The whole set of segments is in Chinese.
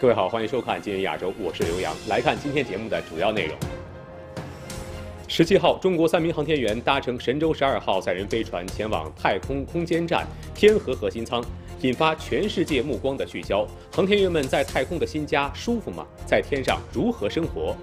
各位好，欢迎收看《今日亚洲》，我是刘洋。来看今天节目的主要内容。17号，中国3名航天员搭乘神舟12号载人飞船前往太空空间站天河核心舱，引发全世界目光的聚焦。航天员们在太空的新家舒服吗？在天上如何生活？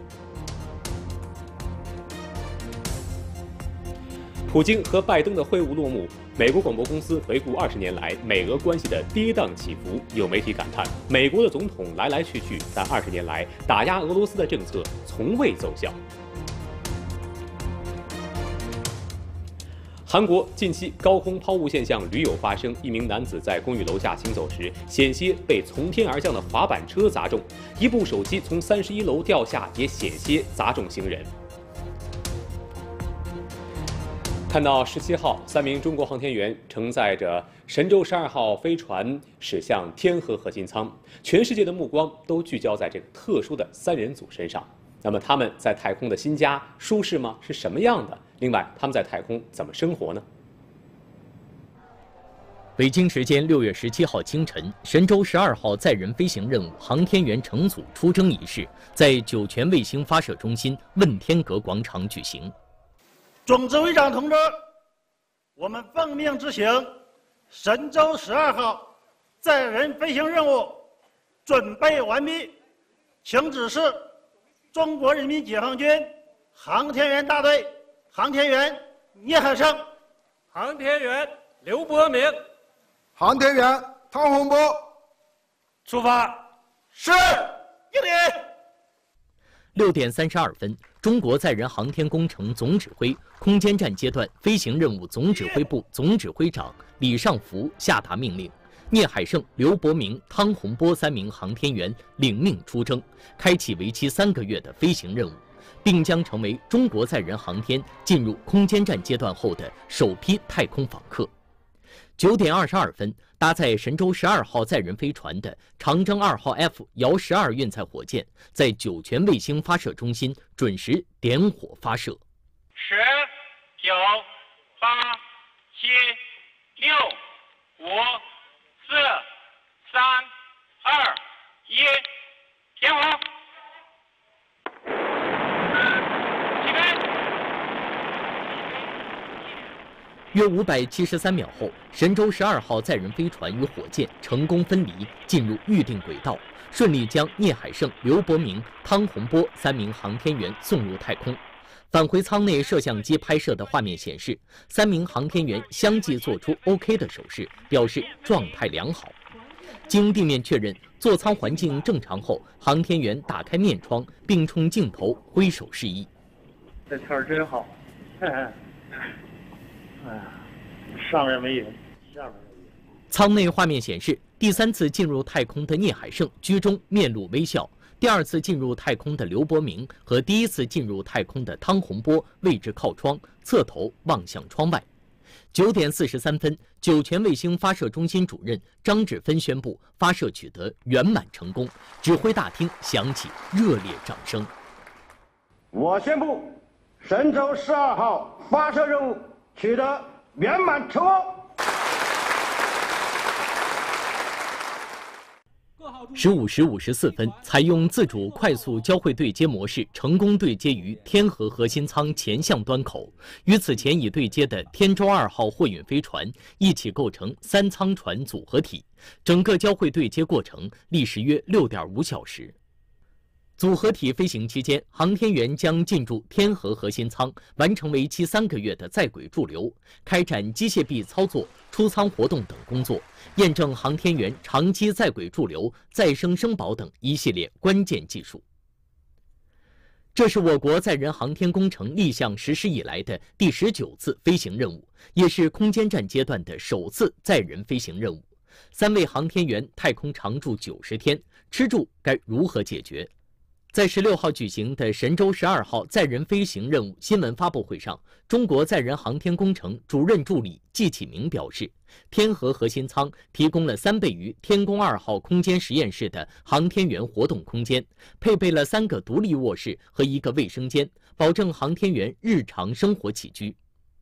普京和拜登的会晤落幕，美国广播公司回顾20年来美俄关系的跌宕起伏。有媒体感叹，美国的总统来来去去，但20年来打压俄罗斯的政策从未奏效。韩国近期高空抛物现象屡有发生，一名男子在公寓楼下行走时，险些被从天而降的滑板车砸中；一部手机从31楼掉下，也险些砸中行人。看到17号，3名中国航天员承载着神舟12号飞船驶向天河核心舱，全世界的目光都聚焦在这个特殊的3人组身上。那么他们在太空的新家舒适吗？是什么样的？另外，他们在太空怎么生活呢？ 北京时间6月17号清晨，神舟12号载人飞行任务航天员乘组出征仪式在酒泉卫星发射中心问天阁广场举行。 总指挥长同志，我们奉命执行神舟12号载人飞行任务准备完毕，请指示中国人民解放军航天员大队航天员聂海胜、 航天员刘伯明、 航天员汤洪波出发。 是，敬礼。 6点32分，中国载人航天工程总指挥、空间站阶段飞行任务总指挥部总指挥长李尚福下达命令，聂海胜、刘伯明、汤洪波3名航天员领命出征，开启为期3个月的飞行任务，并将成为中国载人航天进入空间站阶段后的首批太空访客。9点22分，搭载神舟12号载人飞船的长征2号 F 遥12运载火箭在酒泉卫星发射中心准时点火发射。10、9、8、 7、6、5、4、3、2、1，点火。 约573秒后，神舟12号载人飞船与火箭成功分离，进入预定轨道，顺利将聂海胜、刘伯明、汤洪波3名航天员送入太空。返回舱内摄像机拍摄的画面显示，3名航天员相继做出 OK 的手势，表示状态良好。经地面确认座舱环境正常后，航天员打开面窗，并冲镜头挥手示意。 这天儿真好，上面没人，下面没人。 舱内画面显示，第3次进入太空的聂海胜居中面露微笑，第2次进入太空的刘伯明和第1次进入太空的汤洪波位置靠窗，侧头望向窗外。9点43分，酒泉卫星发射中心主任张志芬宣布发射取得圆满成功，指挥大厅响起热烈掌声。 我宣布，神舟12号发射任务取得圆满成功。 15时54分，采用自主快速交会对接模式，成功对接于天河核心舱前向端口，与此前已对接的天舟2号货运飞船一起构成3舱船组合体。整个交会对接过程历时约6.5小时。组合体飞行期间，航天员将进驻天河核心舱，完成为期3个月的在轨驻留，开展机械臂操作、出舱活动等工作，验证航天员长期在轨驻留、再生生保等一系列关键技术。这是我国载人航天工程立项实施以来的第19次飞行任务，也是空间站阶段的首次载人飞行任务。3位航天员太空常驻90天，吃住该如何解决？在16号举行的神舟12号载人飞行任务新闻发布会上，中国载人航天工程主任助理季启明表示，天河核心舱提供了3倍于天宫2号空间实验室的航天员活动空间，配备了3个独立卧室和1个卫生间，保证航天员日常生活起居。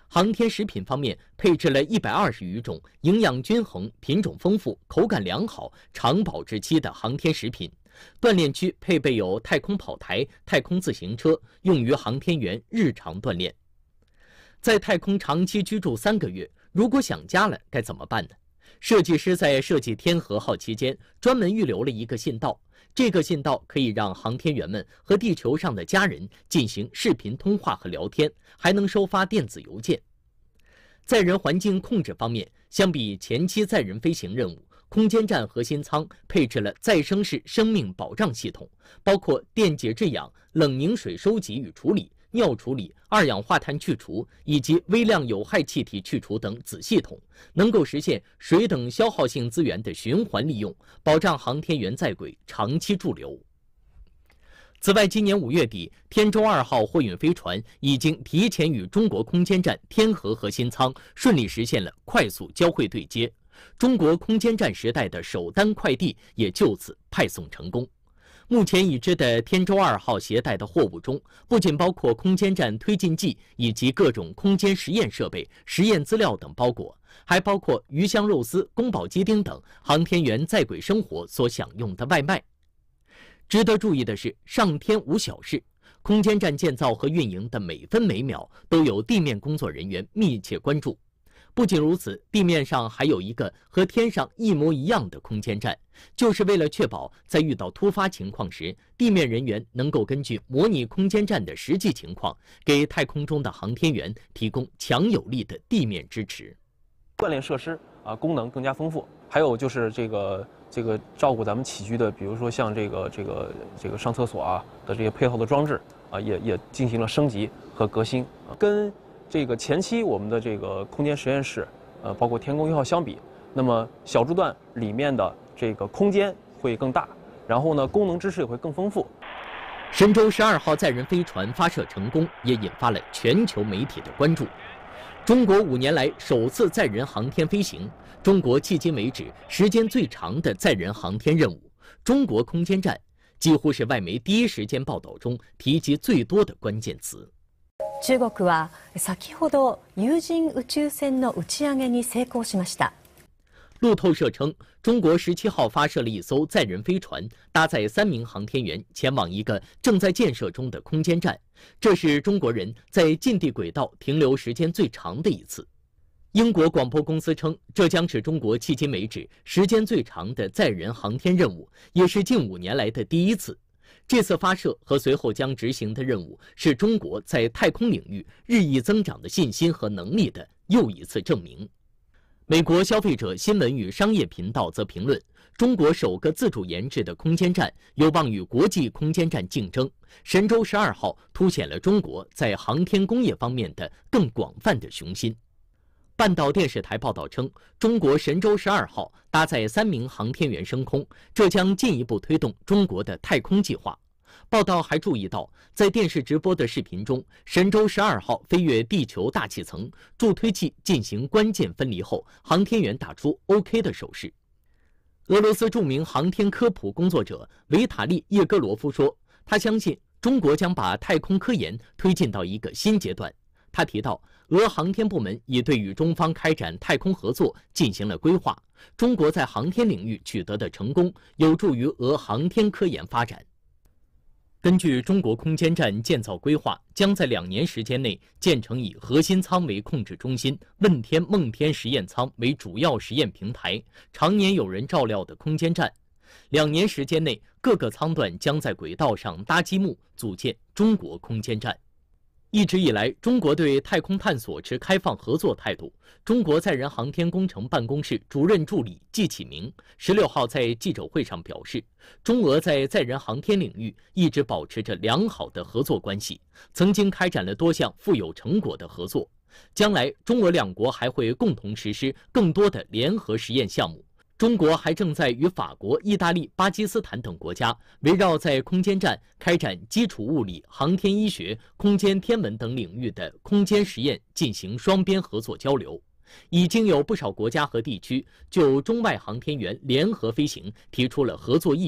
航天食品方面配置了120余种营养均衡、品种丰富、口感良好、长保质期的航天食品。锻炼区配备有太空跑台、太空自行车，用于航天员日常锻炼。在太空长期居住3个月，如果想家了该怎么办呢？设计师在设计天和号期间，专门预留了一个信道，这个信道可以让航天员们和地球上的家人进行视频通话和聊天，还能收发电子邮件。载人环境控制方面，相比前期载人飞行任务，空间站核心舱配置了再生式生命保障系统，包括电解质氧、冷凝水收集与处理、尿处理、二氧化碳去除以及微量有害气体去除等子系统，能够实现水等消耗性资源的循环利用，保障航天员在轨长期驻留。此外，今年5月底，天舟2号货运飞船已经提前与中国空间站天和核心舱顺利实现了快速交会对接，中国空间站时代的首单快递也就此派送成功。目前已知的天舟2号携带的货物中，不仅包括空间站推进剂以及各种空间实验设备、实验资料等包裹，还包括鱼香肉丝、宫保鸡丁等航天员在轨生活所享用的外卖。值得注意的是，上天无小事，空间站建造和运营的每分每秒都有地面工作人员密切关注。不仅如此，地面上还有一个和天上一模一样的空间站，就是为了确保在遇到突发情况时，地面人员能够根据模拟空间站的实际情况，给太空中的航天员提供强有力的地面支持。 锻炼设施功能更加丰富，还有就是这个照顾咱们起居的，比如说像这个上厕所的这些配套的装置也进行了升级和革新，跟这个前期我们的这个空间实验室，包括天宫1号相比，那么小柱段里面的这个空间会更大，然后呢，功能支持也会更丰富。 神舟12号载人飞船发射成功，也引发了全球媒体的关注。中国5年来首次载人航天飞行，中国迄今为止时间最长的载人航天任务，中国空間站几乎是外媒第一时间报道中提及最多的关键词。 中国は先ほど有人宇宙船の打ち上げに成功しました。 路透社称，中国17号发射了一艘载人飞船，搭载3名航天员前往一个正在建设中的空间站，这是中国人在近地轨道停留时间最长的一次。英国广播公司称，这将是中国迄今为止时间最长的载人航天任务，也是近5年来的第一次。这次发射和随后将执行的任务，是中国在太空领域日益增长的信心和能力的又一次证明。美国消费者新闻与商业频道则评论，中国首个自主研制的空间站有望与国际空间站竞争。神舟12号凸显了中国在航天工业方面的更广泛的雄心。半岛电视台报道称，中国神舟12号搭载3名航天员升空，这将进一步推动中国的太空计划。报道还注意到，在电视直播的视频中，神舟12号飞越地球大气层，助推器进行关键分离后，航天员打出 OK 的手势。俄罗斯著名航天科普工作者维塔利·叶戈罗夫说，他相信中国将把太空科研推进到一个新阶段。他提到，俄航天部门已对与中方开展太空合作进行了规划，中国在航天领域取得的成功有助于俄航天科研发展。根据中国空间站建造规划，将在2年时间内建成以核心舱为控制中心、问天梦天实验舱为主要实验平台、常年有人照料的空间站。2年时间内，各个舱段将在轨道上搭积木，组建中国空间站。一直以来，中国对太空探索持开放合作态度。中国载人航天工程办公室主任助理季启明16号在记者会上表示，中俄在载人航天领域一直保持着良好的合作关系，曾经开展了多项富有成果的合作。将来，中俄2国还会共同实施更多的联合实验项目。中国还正在与法国、意大利、巴基斯坦等国家围绕在空间站开展基础物理、航天医学、空间天文等领域的空间实验进行双边合作交流。已经有不少国家和地区就中外航天员联合飞行提出了合作意愿。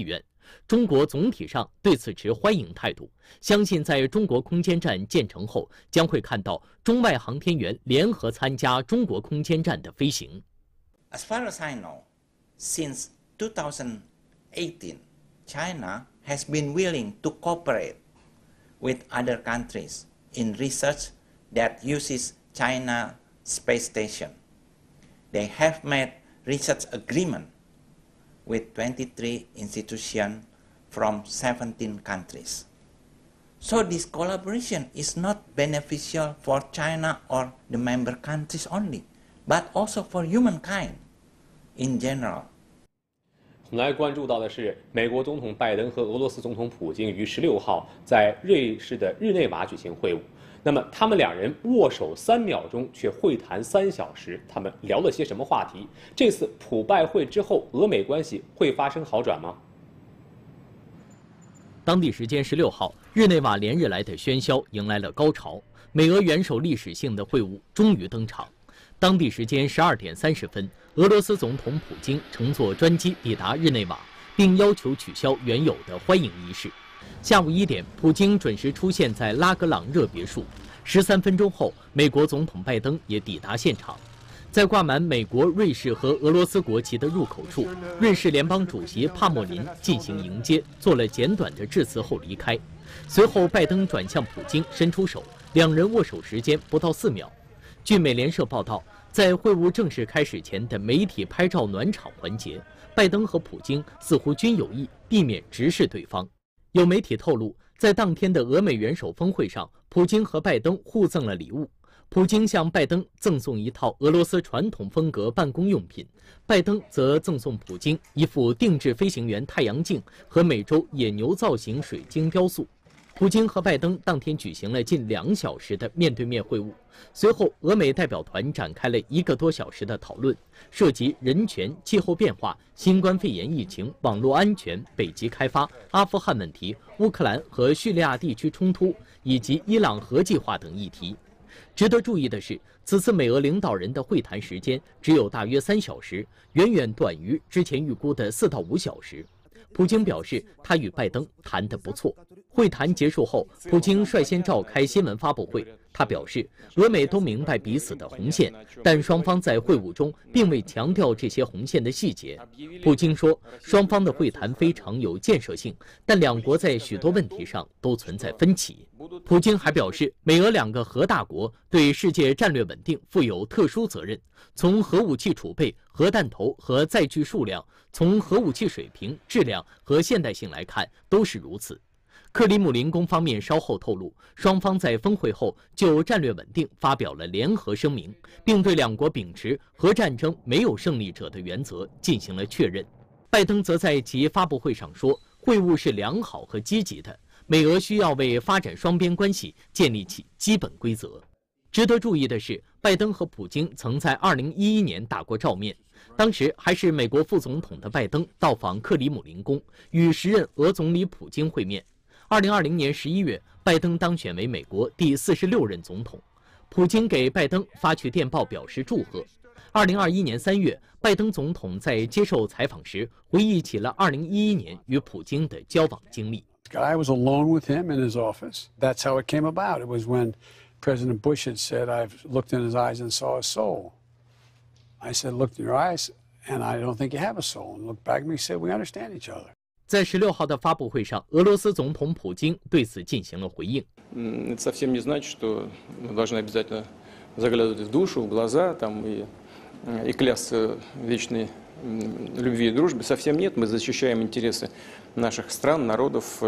中国总体上对此持欢迎态度，相信在中国空间站建成后，将会看到中外航天员联合参加中国空间站的飞行。 As far as I know, since 2018, China has been willing to cooperate with other countries in research that uses China space station. They have made research agreement with 23 institutions from 17 countries. So this collaboration is not beneficial for China or the member countries only, but also for humankind in general. 我们来关注到的是，美国总统拜登和俄罗斯总统普京于16号在瑞士的日内瓦举行会晤。那么，他们两人握手3秒钟，却会谈3小时。他们聊了些什么话题？这次普拜会之后，俄美关系会发生好转吗？ 当地时间16号，日内瓦连日来的喧嚣迎来了高潮，美俄元首历史性的会晤终于登场。当地时间12点30分，俄罗斯总统普京乘坐专机抵达日内瓦，并要求取消原有的欢迎仪式。下午1点，普京准时出现在拉格朗热别墅。13分钟后，美国总统拜登也抵达现场。在挂满美国、瑞士和俄罗斯国旗的入口处，瑞士联邦主席帕莫林进行迎接，做了简短的致辞后离开。随后，拜登转向普京伸出手，两人握手时间不到4秒。据美联社报道，在会晤正式开始前的媒体拍照暖场环节，拜登和普京似乎均有意避免直视对方。有媒体透露，在当天的俄美元首峰会上，普京和拜登互赠了礼物。普京向拜登赠送一套俄罗斯传统风格办公用品，拜登则赠送普京一副定制飞行员太阳镜和美洲野牛造型水晶雕塑。普京和拜登当天举行了近2小时的面对面会晤，随后俄美代表团展开了1个多小时的讨论，涉及人权、气候变化、新冠肺炎疫情、网络安全、北极开发、阿富汗问题、乌克兰和叙利亚地区冲突以及伊朗核计划等议题。值得注意的是，此次美俄领导人的会谈时间只有大约3小时，远远短于之前预估的4到5小时。普京表示，他与拜登谈得不错。会谈结束后，普京率先召开新闻发布会。他表示，俄美都明白彼此的红线，但双方在会晤中并未强调这些红线的细节。普京说，双方的会谈非常有建设性，但两国在许多问题上都存在分歧。普京还表示，美俄2个核大国对世界战略稳定负有特殊责任，从核武器储备、核弹头和载具数量，从核武器水平、质量和现代性来看都是如此。克里姆林宫方面稍后透露，双方在峰会后就战略稳定发表了联合声明，并对两国秉持核战争没有胜利者的原则进行了确认。拜登则在其发布会上说，会晤是良好和积极的，美俄需要为发展双边关系建立起基本规则。值得注意的是，拜登和普京曾在2011年打过照面，当时还是美国副总统的拜登到访克里姆林宫，与时任俄总理普京会面。2020年11月，拜登当选为美国第46任总统，普京给拜登发去电报表示祝贺。2021年3月，拜登总统在接受采访时回忆起了2011年与普京的交往经历。 I was alone with him in his office. That's how it came about. It was when President Bush had said, "I've looked in his eyes and saw a soul." I said, "Looked in your eyes, and I don't think you have a soul." And looked back at me and said, "We understand each other." 在16号的发布会上，俄罗斯总统普京对此进行了回应。 Это совсем не значит, что мы должны обязательно заглядывать в душу, в глаза, там и клясться вечной любви и дружбе. Совсем нет. Мы защищаем интересы наших стран, народов.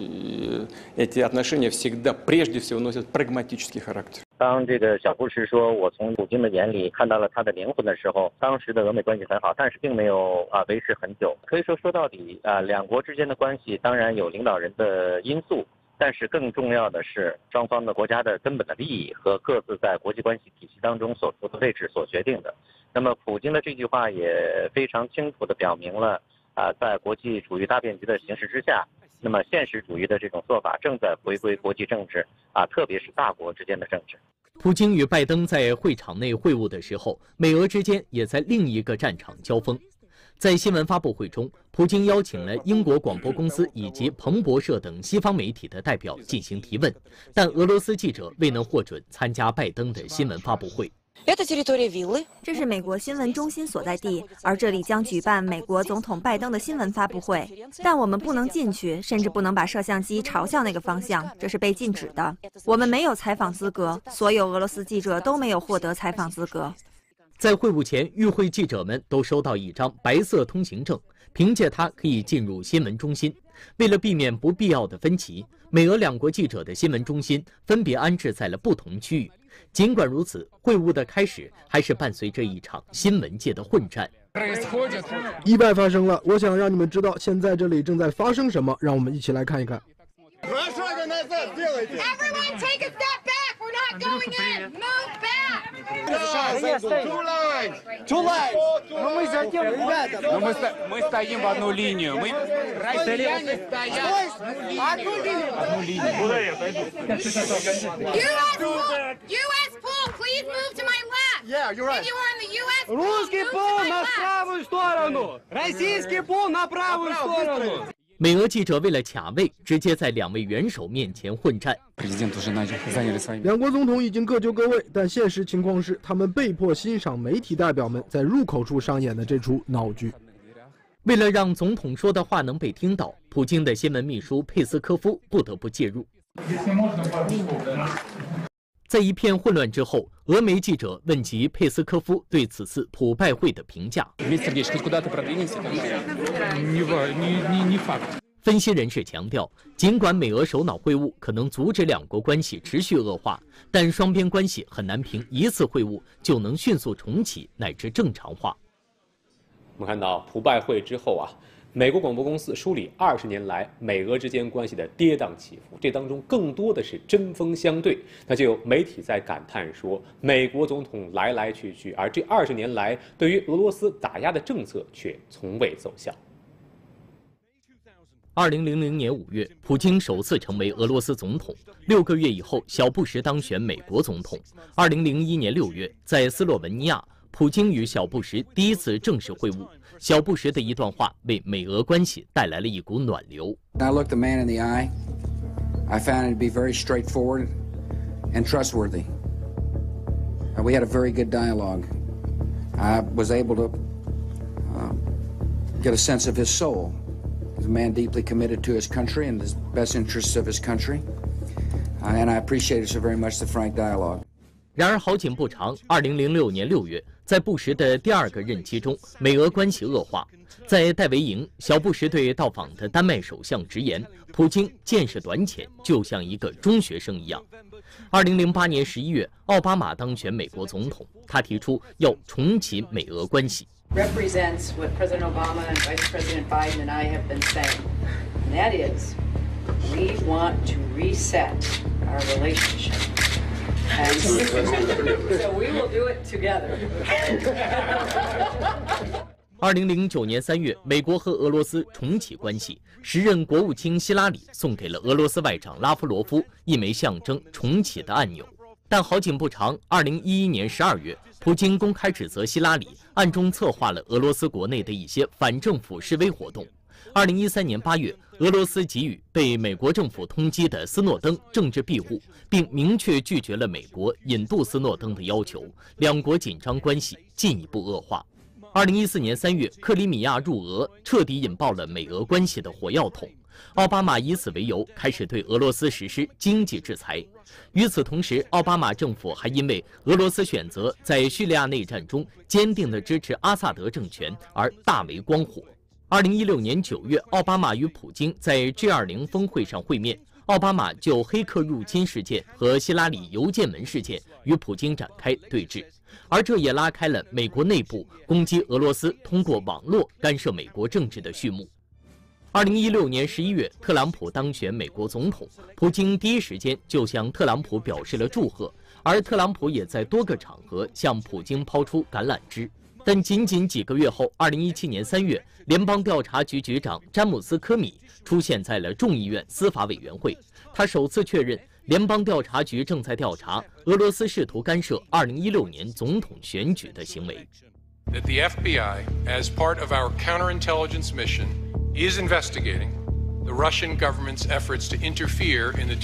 Эти отношения всегда, прежде всего, носят прагматический характер. 当这个小布什说我从普京的眼里看到了他的灵魂的时候，当时的俄美关系很好，但是并没有维持很久。可以说到底两国之间的关系当然有领导人的因素，但是更重要的是双方的国家的根本的利益和各自在国际关系体系当中所处的位置所决定的。那么普京的这句话也非常清楚地表明了在国际处于大变局的形势之下，那么现实主义的这种做法正在回归国际政治特别是大国之间的政治。 普京与拜登在会场内会晤的时候，美俄之间也在另一个战场交锋。 在新闻发布会中，普京邀请了英国广播公司以及彭博社等西方媒体的代表进行提问，但俄罗斯记者未能获准参加拜登的新闻发布会。 这是美国新闻中心所在地，而这里将举办美国总统拜登的新闻发布会，但我们不能进去，甚至不能把摄像机朝向那个方向，这是被禁止的。我们没有采访资格，所有俄罗斯记者都没有获得采访资格。 在会晤前，与会记者们都收到一张白色通行证，凭借它可以进入新闻中心。为了避免不必要的分歧，美俄两国记者的新闻中心分别安置在了不同区域。尽管如此，会晤的开始还是伴随着一场新闻界的混战。 意外发生了，我想让你们知道现在这里正在发生什么，让我们一起来看一看。 Everyone take a step back. We're not going in. Move back. Two lines. Но мы затем, ребята. Мы стоим в одну линию. Мы россияне стоят одну линию. US pool, please move to my left. Yeah, you're right. If you are in the US pool, Русский move пол to my на left. правую сторону. Российский пол на правую сторону. 美俄记者为了卡位，直接在两位元首面前混战。 两国总统已经各就各位，但现实情况是，他们被迫欣赏媒体代表们在入口处上演的这出闹剧。 为了让总统说的话能被听到，普京的新闻秘书佩斯科夫不得不介入。在一片混乱之后，俄媒记者问及佩斯科夫对此次普拜会的评价。分析人士强调，尽管美俄首脑会晤可能阻止两国关系持续恶化，但双边关系很难凭一次会晤就能迅速重启乃至正常化。 我们看到普拜会之后美国广播公司梳理20年来美俄之间关系的跌宕起伏，这当中更多的是针锋相对。那就有媒体在感叹说，美国总统来来去去，而这20年来对于俄罗斯打压的政策却从未奏效。 2000年5月，普京首次成为俄罗斯总统。6个月以后，小布什当选美国总统。2001年6月，在斯洛文尼亚，普京与小布什第一次正式会晤。小布什的一段话为美俄关系带来了一股暖流。 I looked the man in the eye. I found it to be very straightforward and trustworthy. We had a very good dialogue. I was able to get a sense of his soul. He's a man deeply committed to his country and the best interests of his country. And I appreciated so very much the frank dialogue. 然而好景不长，2006年6月，在布什的第2个任期中，美俄关系恶化。在戴维营，小布什对到访的丹麦首相直言，普京见识短浅，就像一个中学生一样。2008年11月，奥巴马当选美国总统，他提出要重启美俄关系。 Represents what President Obama and Vice President Biden and I have been saying, and that is, we want to reset our relationship. And so we will do it together. 2009年3月，美国和俄罗斯重启关系，时任国务卿希拉里送给了俄罗斯外长拉夫罗夫一枚象征重启的按钮。但好景不长，2011年12月，普京公开指责希拉里暗中策划了俄罗斯国内的一些反政府示威活动。2013年8月，俄罗斯给予被美国政府通缉的斯诺登政治庇护，并明确拒绝了美国引渡斯诺登的要求，两国紧张关系进一步恶化。2014年3月，克里米亚入俄，彻底引爆了美俄关系的火药桶。奥巴马以此为由，开始对俄罗斯实施经济制裁。与此同时，奥巴马政府还因为俄罗斯选择在叙利亚内战中坚定地支持阿萨德政权而大为光火。2016年9月，奥巴马与普京在 G20 峰会上会面，奥巴马就黑客入侵事件和希拉里邮件门事件与普京展开对峙，而这也拉开了美国内部攻击俄罗斯通过网络干涉美国政治的序幕。2016年11月，特朗普当选美国总统，普京第一时间就向特朗普表示了祝贺，而特朗普也在多个场合向普京抛出橄榄枝。但仅几个月后，2017年3月，联邦调查局局长詹姆斯·科米出现在了众议院司法委员会，他首次确认联邦调查局正在调查俄罗斯试图干涉2016年总统选举的行为。 that the FBI, as part of our counterintelligence mission, is investigating the Russian government's efforts to interfere in the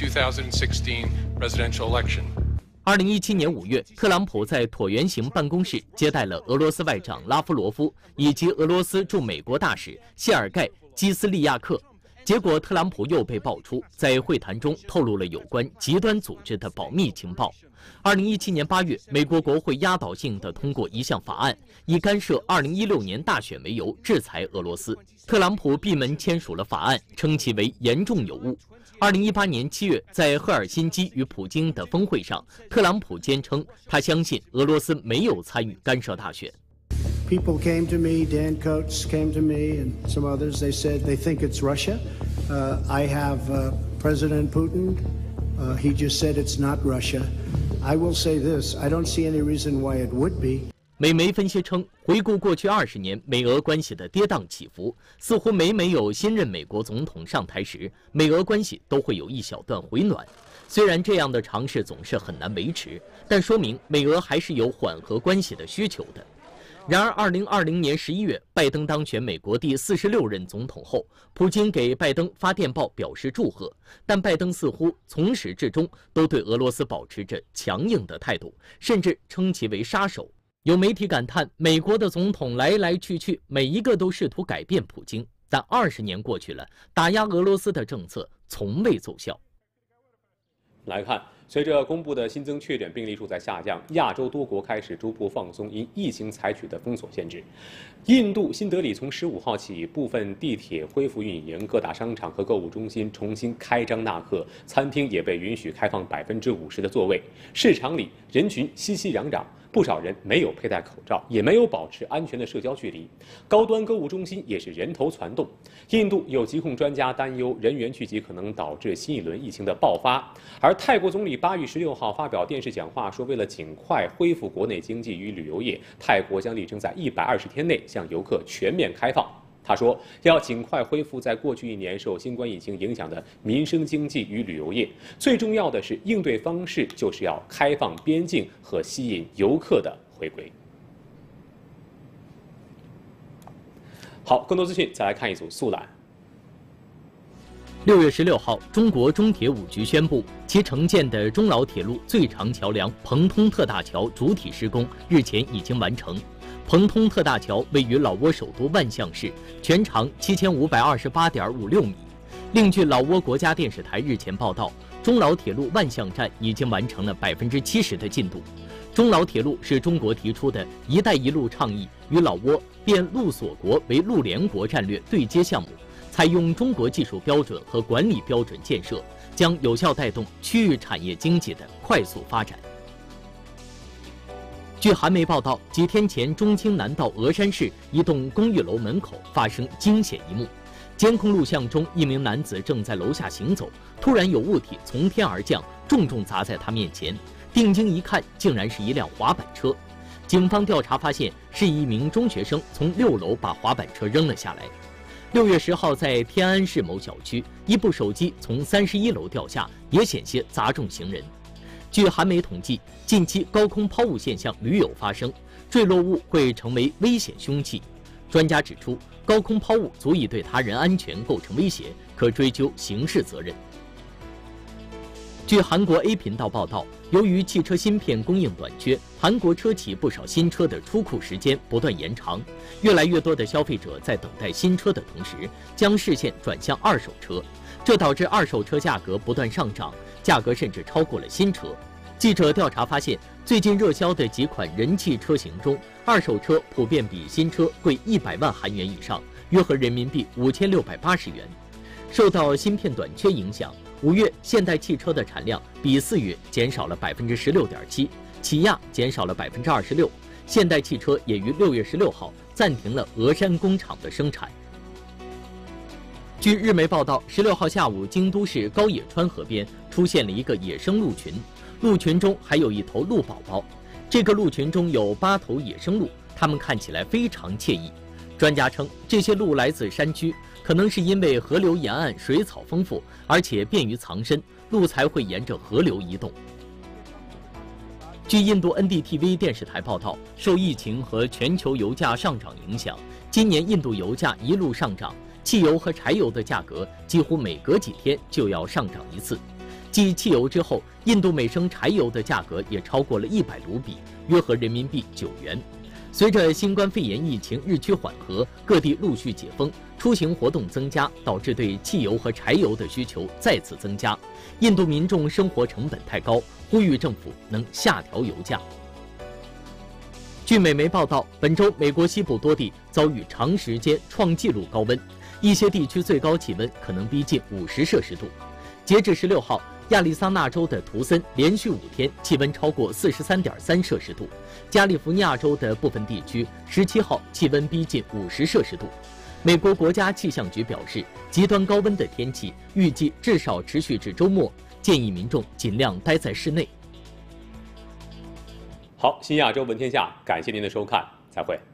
2016 presidential election. 2017年5月，特朗普在椭圆形办公室接待了俄罗斯外长拉夫罗夫以及俄罗斯驻美国大使谢尔盖·基斯利亚克。结果，特朗普又被爆出在会谈中透露了有关极端组织的保密情报。2017年8月，美国国会压倒性地通过一项法案，以干涉2016年大选为由制裁俄罗斯。特朗普闭门签署了法案，称其为严重有误。2018年7月，在赫尔辛基与普京的峰会上，特朗普坚称他相信俄罗斯没有参与干涉大选。 People came to me, Dan Coates came to me, and some others. They said they think it's Russia. I have President Putin. He just said it's not Russia. I will say this: I don't see any reason why it would be. 美媒分析称，回顾过去20年美俄关系的跌宕起伏，似乎每有新任美国总统上台时，美俄关系都会有一小段回暖。虽然这样的尝试总是很难维持，但说明美俄还是有缓和关系的需求的。然而，2020年11月，拜登当选美国第46任总统后，普京给拜登发电报表示祝贺，但拜登似乎从始至终都对俄罗斯保持着强硬的态度，甚至称其为杀手。有媒体感叹，美国的总统来来去去，每一个都试图改变普京，但20年过去了，打压俄罗斯的政策从未奏效。 来看，随着公布的新增确诊病例数在下降，亚洲多国开始逐步放松因疫情采取的封锁限制。印度新德里从15号起，部分地铁恢复运营，各大商场和购物中心重新开张纳客，餐厅也被允许开放50%的座位。市场里人群熙熙攘攘，不少人没有佩戴口罩，也没有保持安全的社交距离。高端购物中心也是人头攒动。印度有疾控专家担忧人员聚集可能导致新一轮疫情的爆发。而泰国总理8月16号发表电视讲话说，为了尽快恢复国内经济与旅游业，泰国将力争在120天内向游客全面开放。他说，要尽快恢复在过去1年受新冠疫情影响的民生经济与旅游业。最重要的是，应对方式就是要开放边境和吸引游客的回归。好，更多资讯再来看一组速览。 6月16号，中国中铁5局宣布，其承建的中老铁路最长桥梁彭通特大桥主体施工日前已经完成。彭通特大桥位于老挝首都万象市，全长7528.56米。另据老挝国家电视台日前报道，中老铁路万象站已经完成了70%的进度。中老铁路是中国提出的“一带一路”倡议与老挝变陆锁国为陆联国战略对接项目，采用中国技术标准和管理标准建设，将有效带动区域产业经济的快速发展。据韩媒报道，几天前，中青南道峨山市一栋公寓楼门口发生惊险一幕。监控录像中，一名男子正在楼下行走，突然有物体从天而降，重重砸在他面前。定睛一看，竟然是一辆滑板车。警方调查发现，是一名中学生从6楼把滑板车扔了下来。6月10号，在天安市某小区，一部手机从31楼掉下，也险些砸中行人。据韩媒统计，近期高空抛物现象屡有发生，坠落物会成为危险凶器。专家指出，高空抛物足以对他人安全构成威胁，可追究刑事责任。据韩国 A 频道报道，由于汽车芯片供应短缺，韩国车企不少新车的出库时间不断延长，越来越多的消费者在等待新车的同时，将视线转向二手车，这导致二手车价格不断上涨，价格甚至超过了新车。记者调查发现，最近热销的几款人气车型中，二手车普遍比新车贵100万韩元以上，约合人民币5680元。受到芯片短缺影响，5月现代汽车的产量比4月减少了16.7%，起亚减少了26%。现代汽车也于6月16号暂停了峨山工厂的生产。据日媒报道，16号下午，京都市高野川河边出现了一个野生鹿群，鹿群中还有一头鹿宝宝。这个鹿群中有8头野生鹿，它们看起来非常惬意。专家称，这些鹿来自山区，可能是因为河流沿岸水草丰富，而且便于藏身，鹿才会沿着河流移动。 据印度 NDTV 电视台报道，受疫情和全球油价上涨影响，今年印度油价一路上涨，汽油和柴油的价格几乎每隔几天就要上涨一次。继汽油之后，印度每升柴油的价格也超过了100卢比，约合人民币9元。随着新冠肺炎疫情日趋缓和，各地陆续解封，出行活动增加，导致对汽油和柴油的需求再次增加。印度民众生活成本太高，呼吁政府能下调油价。据美媒报道，本周美国西部多地遭遇长时间创纪录高温，一些地区最高气温可能逼近50摄氏度。截至16号，亚利桑那州的图森连续5天气温超过43.3摄氏度，加利福尼亚州的部分地区17号气温逼近50摄氏度。美国国家气象局表示，极端高温的天气预计至少持续至周末，建议民众尽量待在室内。 好，新亚洲闻天下，感谢您的收看，再会。